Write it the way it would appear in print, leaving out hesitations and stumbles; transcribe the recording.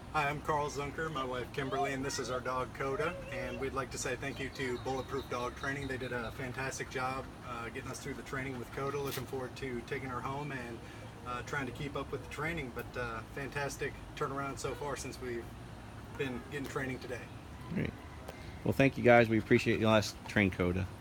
Hi, I'm Carl Zunker, my wife Kimberly, and this is our dog Kota. And we'd like to say thank you to Bulletproof Dog Training. They did a fantastic job getting us through the training with Kota. Looking forward to taking her home and trying to keep up with the training. But fantastic turnaround so far since we've been getting training today. Great. Well, thank you guys. We appreciate you. Let's train Kota.